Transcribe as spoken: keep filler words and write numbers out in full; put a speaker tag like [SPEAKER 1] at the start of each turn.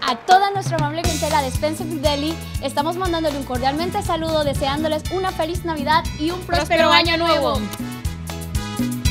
[SPEAKER 1] A toda nuestra amable clientela de Spencer Deli, estamos mandándole un cordialmente saludo, deseándoles una feliz Navidad y un próspero, próspero año nuevo.